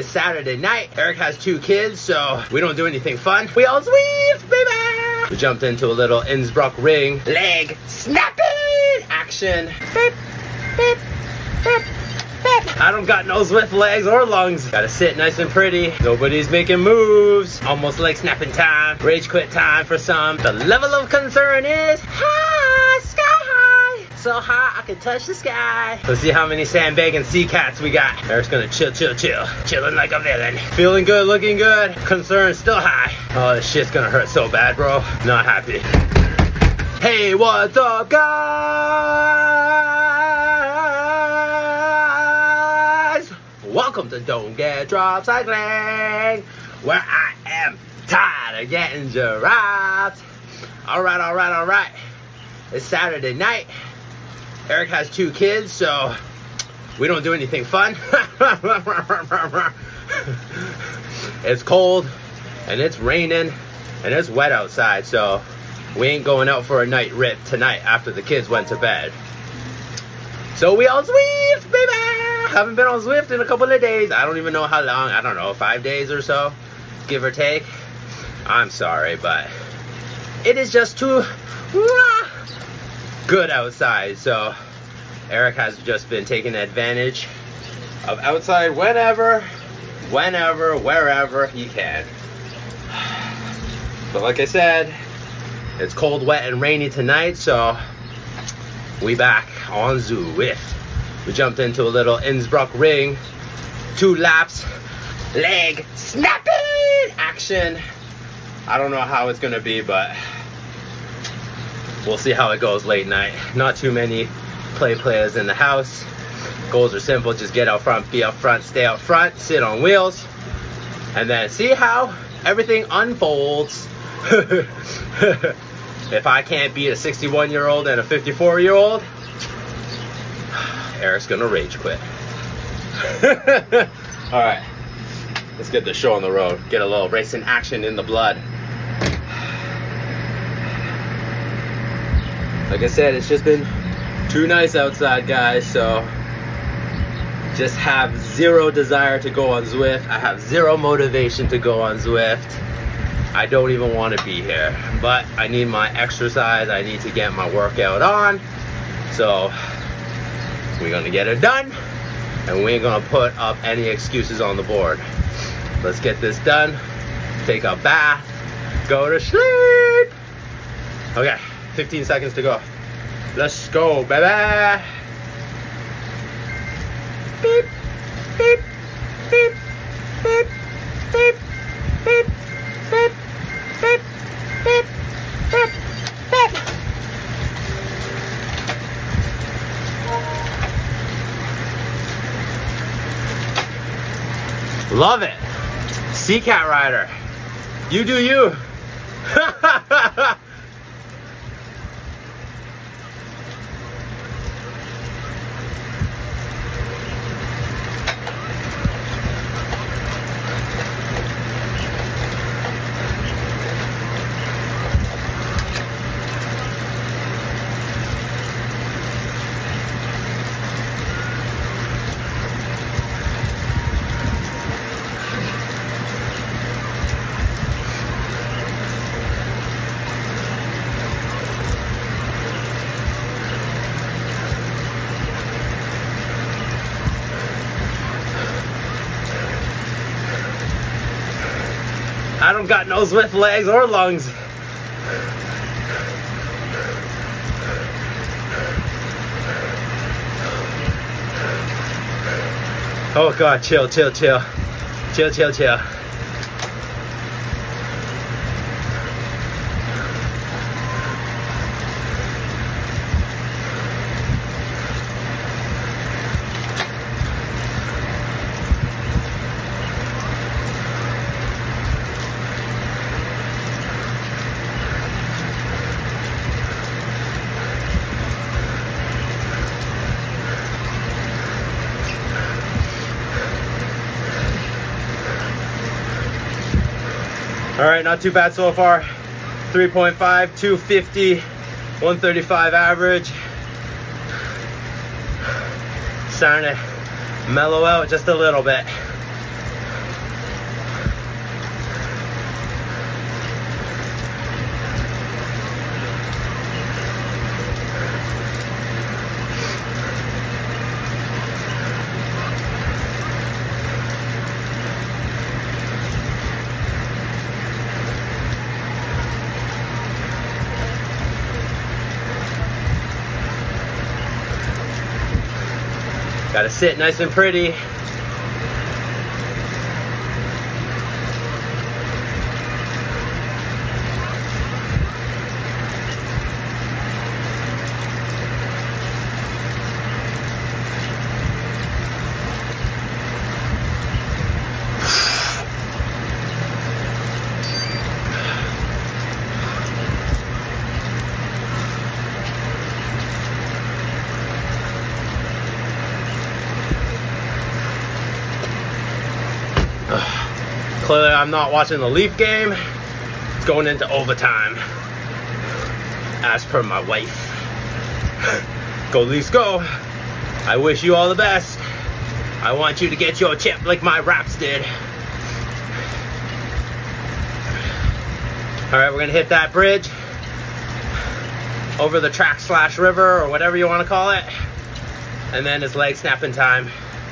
It's Saturday night. Eric has 2 kids, so we don't do anything fun. We all Zwift, baby! We jumped into a little Innsbruck ring leg snapping action. Beep, beep, beep, beep. I don't got no Zwift legs or lungs. Gotta sit nice and pretty. Nobody's making moves. Almost like snapping time. Rage quit time for some. The level of concern is high, sky high. So high I can touch the sky. Let's see how many sandbagging sea cats we got. Eric's gonna chill. Chilling like a villain. Feeling good, looking good. Concern still high. Oh, this shit's gonna hurt so bad, bro. Not happy. Hey, what's up, guys? Welcome to Don't Get Dropped Cycling, where I am tired of getting dropped. All right. It's Saturday night. Eric has 2 kids, so we don't do anything fun. It's cold, and it's raining, and it's wet outside, so we ain't going out for a night rip tonight after the kids went to bed. So we all Zwift, baby! Haven't been on Zwift in a couple of days. I don't even know how long. I don't know, 5 days or so, give or take. I'm sorry, but it is just too good outside. So Eric has just been taking advantage of outside whenever, wherever he can. But like I said, it's cold, wet, and rainy tonight, so we back on Zwift. We jumped into a little Innsbruck ring, 2 laps, leg snapping action. I don't know how it's gonna be, but we'll see how it goes late night. Not too many players in the house. Goals are simple, just get out front, be up front, stay out front, sit on wheels, and then see how everything unfolds. If I can't beat a 61-year-old and a 54-year-old, Eric's gonna rage quit. All right, let's get the show on the road. Get a little racing action in the blood. Like I said, it's just been too nice outside, guys, so just have zero desire to go on Zwift. I have zero motivation to go on Zwift. I don't even want to be here, but I need my exercise. I need to get my workout on, so we're gonna get it done, and we ain't gonna put up any excuses on the board. Let's get this done, take a bath, go to sleep. Okay, 15 seconds to go. Let's go, baby. Beep, beep, beep, beep, beep, beep, beep, beep, beep, beep, beep. Love it. Sea Cat Rider. You do you. I don't got no Zwift legs or lungs. Oh God, chill. All right, not too bad so far. 3.5, 250, 135 average. Starting to mellow out just a little bit. Gotta sit nice and pretty. Clearly I'm not watching the Leaf game. It's going into overtime, as per my wife. Go Leafs, go. I wish you all the best. I want you to get your chip like my Raps did. Alright, we're gonna hit that bridge over the track/river, or whatever you want to call it, and then it's leg snapping time.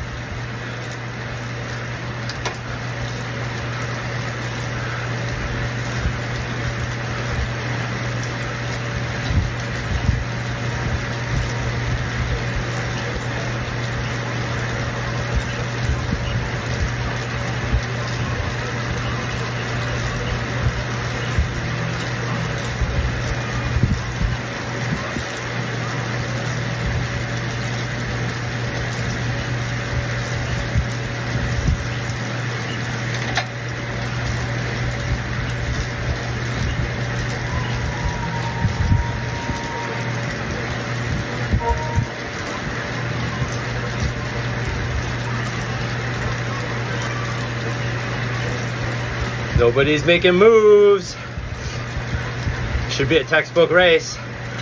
Nobody's making moves. Should be a textbook race.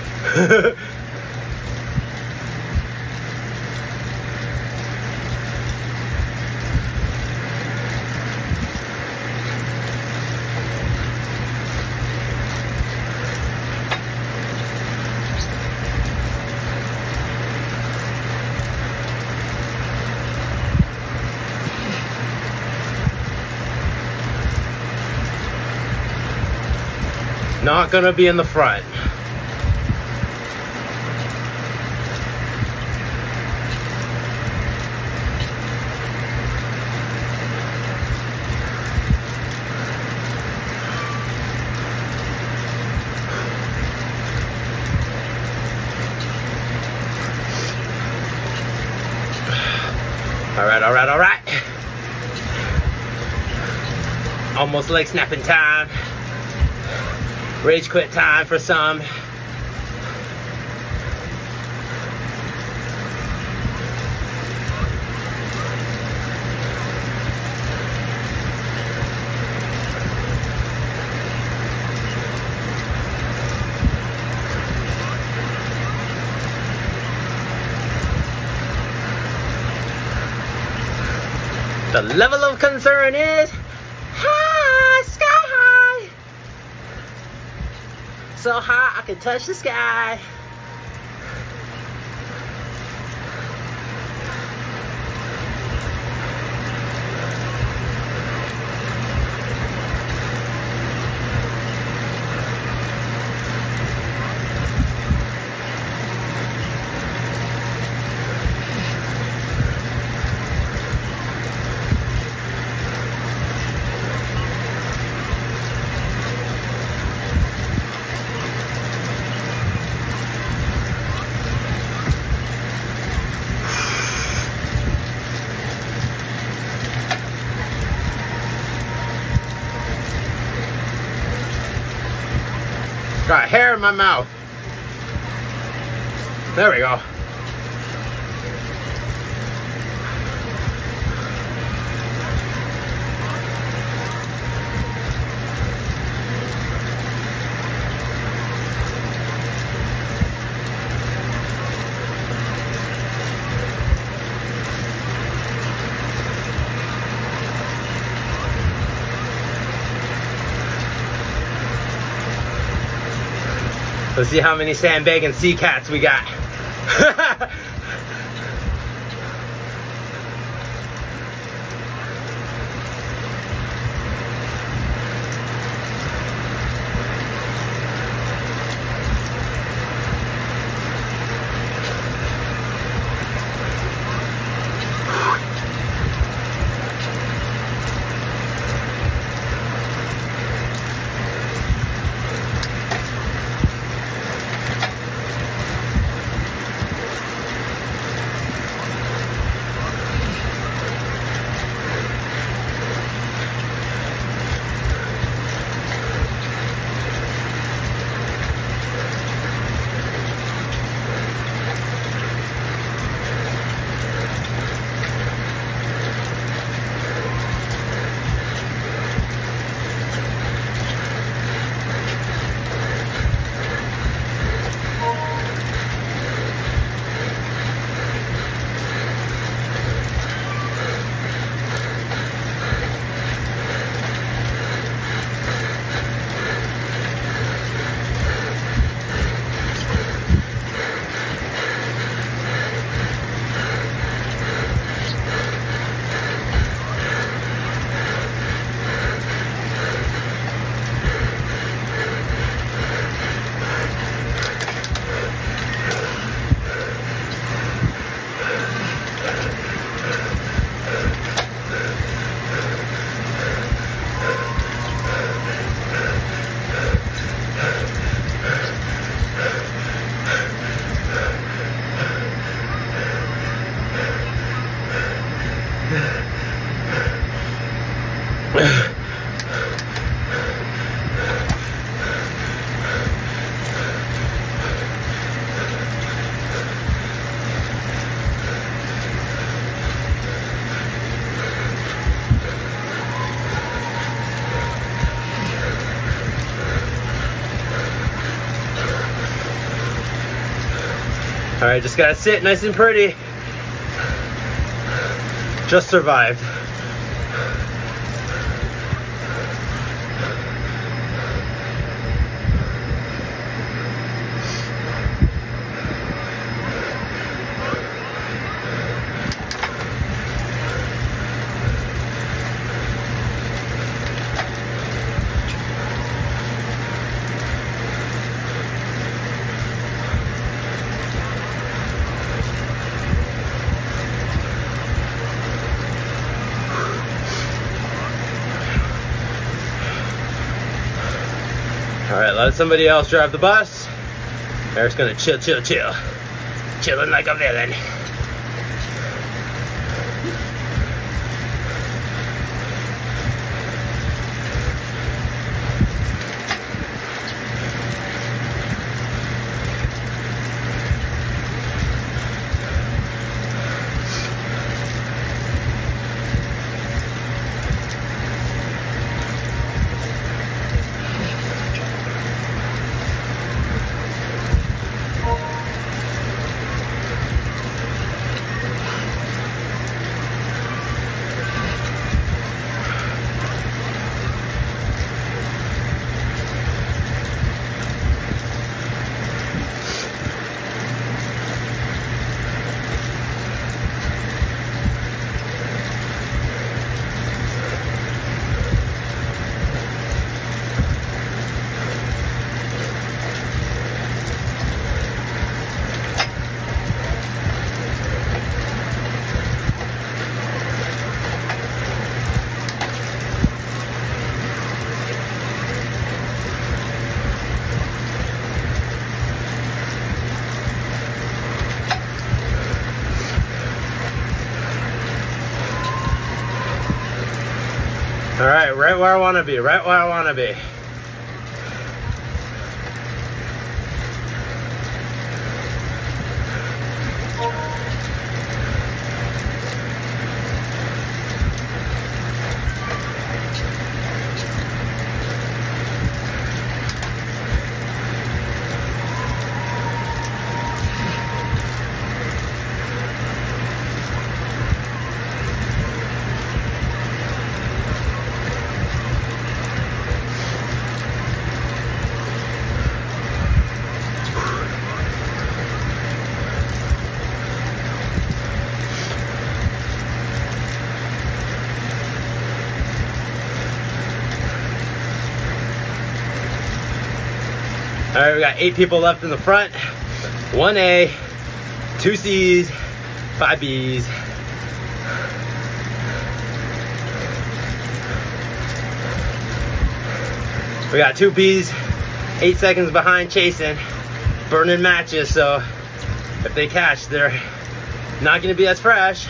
Not gonna be in the front. All right. Almost leg snapping time. Rage quit time for some. The level of concern is high, sky high. So high I can touch the sky. Got hair in my mouth. There we go. Let's see how many sandbagging sea cats we got. All right, just gotta sit nice and pretty. Just survived. All right, let somebody else drive the bus. Eric's gonna chill. Chilling like a villain. All right, right where I want to be, right where I want to be. All right, we got 8 people left in the front. 1A, 2 C's, 5 B's. We got 2 B's, 8 seconds behind chasing, burning matches, so if they catch, they're not gonna be as fresh.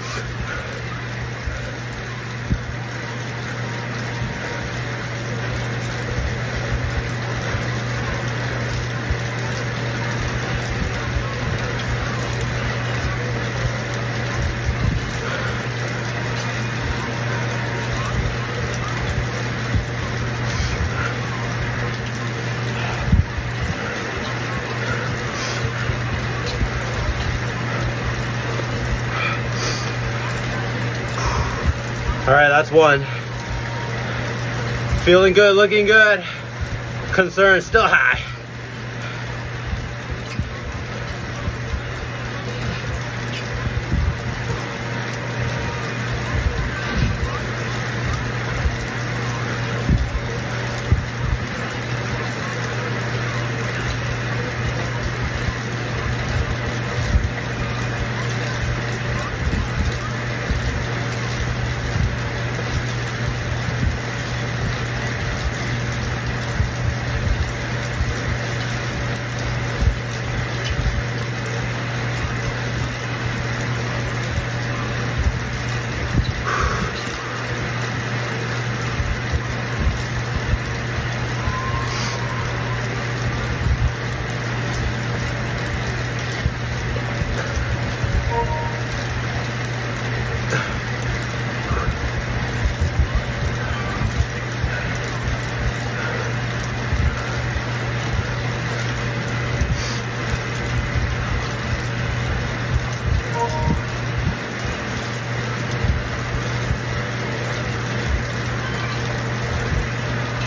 All right, that's 1. Feeling good, looking good. Concern still high.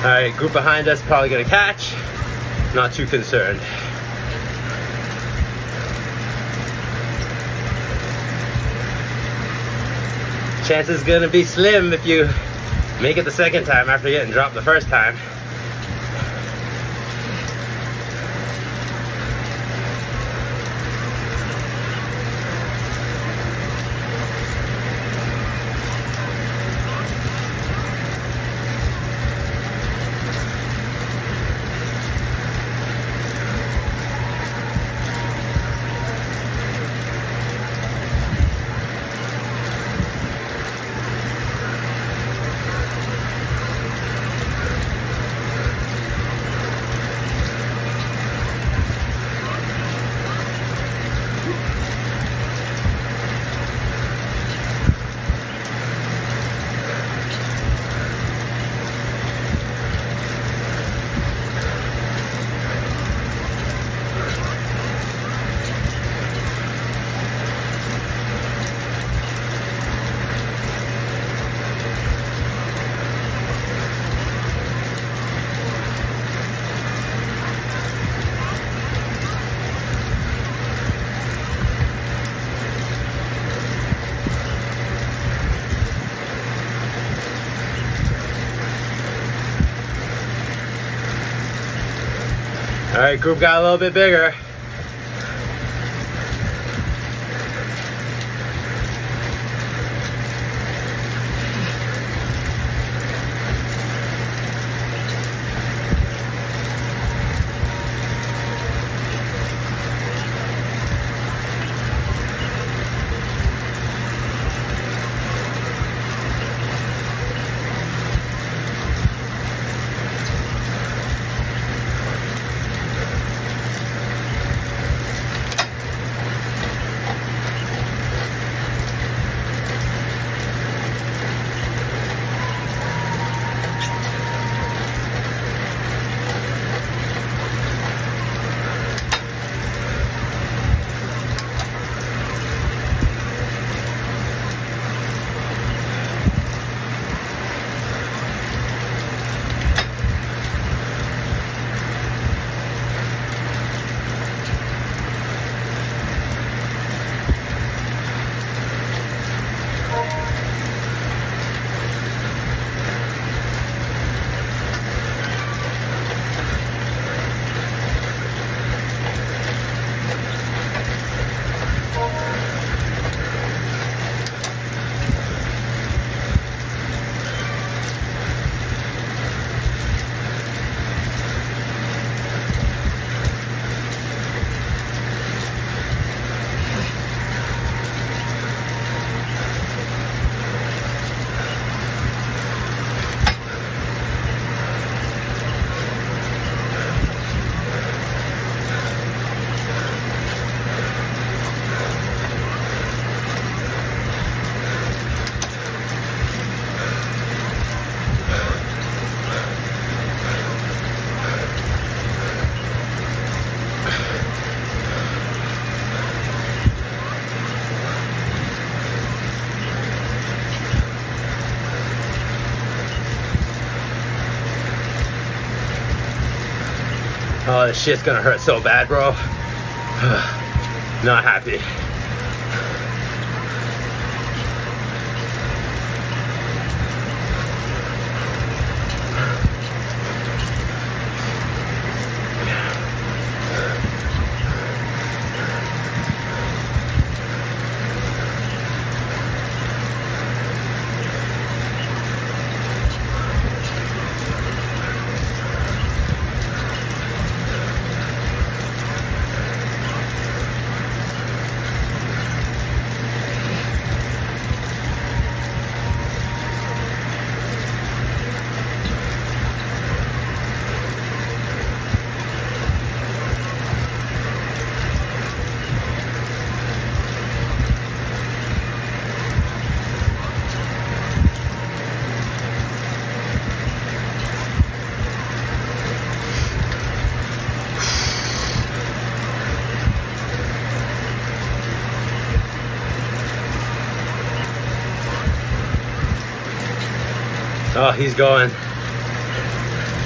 right, group behind us probably gonna catch. Not too concerned. Chances gonna be slim if you make it the second time after getting dropped the first time. All right, group got a little bit bigger. Oh, this shit's gonna hurt so bad, bro. Not happy. Oh, he's going.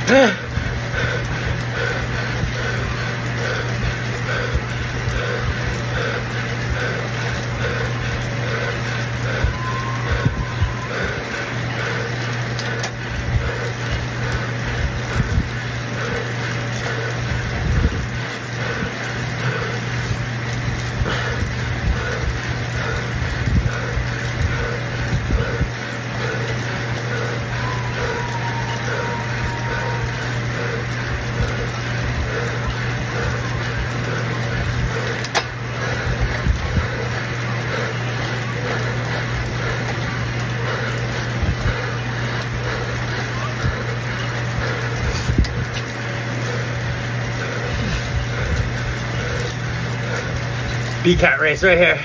B-Cat race right here.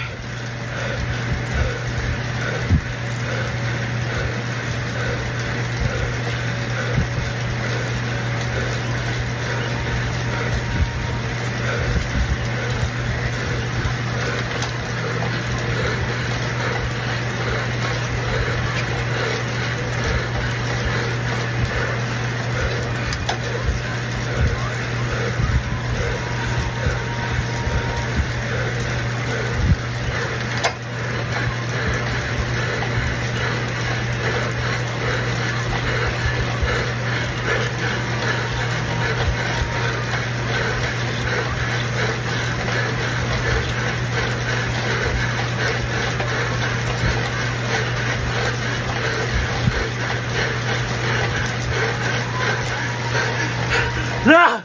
No!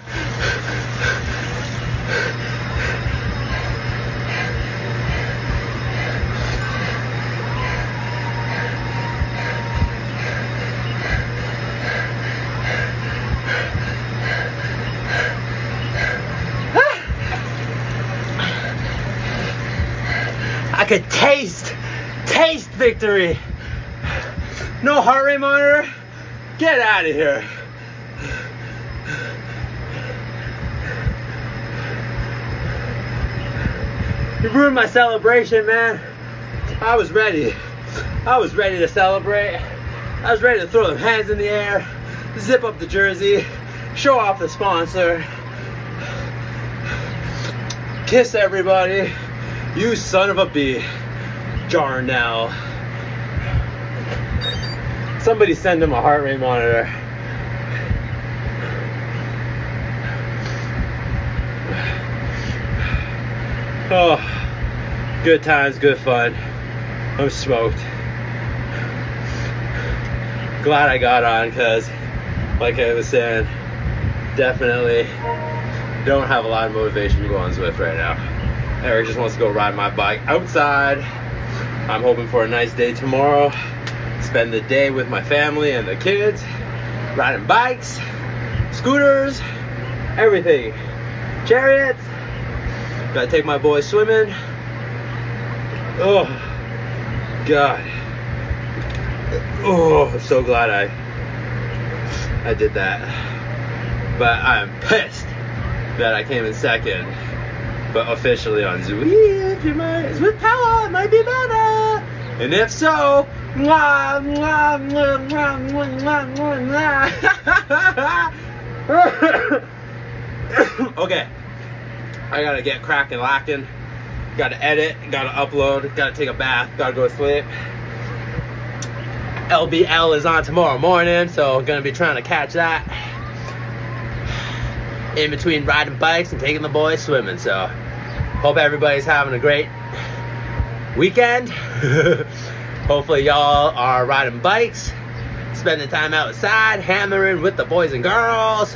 I could taste victory. No heart rate monitor. Get out of here. You ruined my celebration, man. I was ready. I was ready to celebrate. I was ready to throw them hands in the air, zip up the jersey, show off the sponsor, kiss everybody. You son of a bee, Jarnell. Somebody send him a heart rate monitor. Oh, good times, good fun. I'm smoked. Glad I got on, because like I was saying, definitely don't have a lot of motivation to go on Zwift right now. Eric just wants to go ride my bike outside. I'm hoping for a nice day tomorrow. Spend the day with my family and the kids, riding bikes, scooters, everything. Chariots. Gotta take my boys swimming. Oh, God. Oh, I'm so glad I did that. But I'm pissed that I came in second. But officially on Zwift, Zwift power might be better. And if so, mwah, mwah, mwah, mwah, mwah, mwah, mwah. Okay. I gotta get cracking, lacking. Gotta edit, gotta upload, gotta take a bath, gotta go to sleep. LBL is on tomorrow morning, so gonna be trying to catch that in between riding bikes and taking the boys swimming. So hope everybody's having a great weekend. Hopefully y'all are riding bikes, spending time outside, hammering with the boys and girls.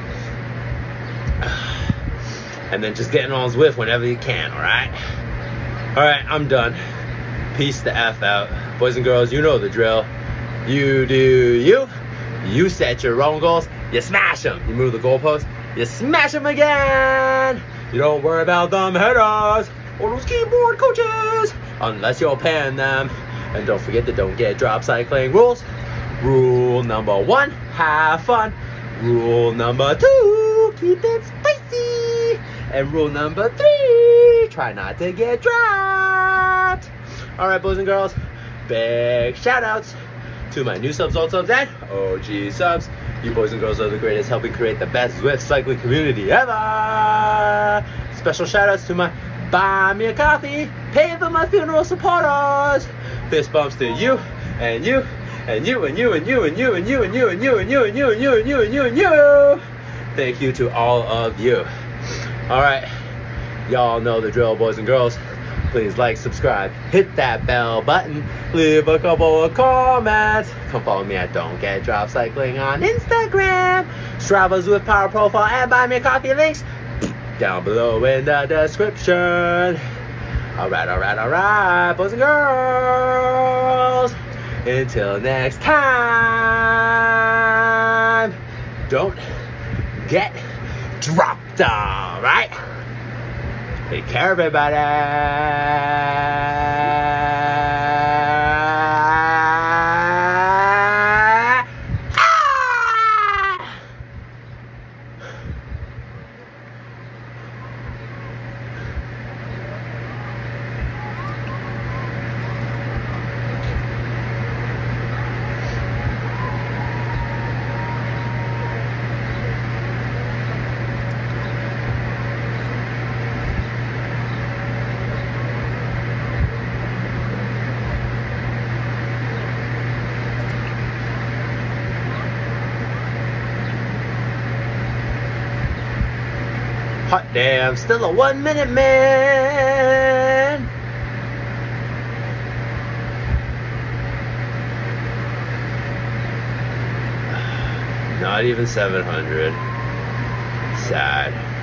And then just getting on Zwift whenever you can, alright? Alright, I'm done. Peace the F out. Boys and girls, you know the drill. You do you. You set your own goals. You smash them. You move the goalposts. You smash them again. You don't worry about them headers or those keyboard coaches unless you're paying them. And don't forget the don't get drop cycling rules. Rule number 1, have fun. Rule number 2, keep it spicy. And rule number 3, try not to get dropped. Alright, boys and girls, big shout outs to my new subs, old subs, and OG subs. You boys and girls are the greatest, helping create the best Zwift cycling community ever. Special shout outs to my Buy Me a Coffee, pay for my funeral supporters. Fist bumps to you and you and you and you and you and you and you and you and you and you and you and you and you and you and you. Thank you to all of you. All right, y'all know the drill, boys and girls. Please like, subscribe, hit that bell button, leave a couple of comments. Come follow me at Don't Get Dropped Cycling on Instagram. Strava, Zwift Power Profile, and Buy Me a Coffee links down below in the description. All right, boys and girls. Until next time, don't get dropped, all right? Take care, everybody. Hot damn, still a 1 minute man. Not even 700. Sad.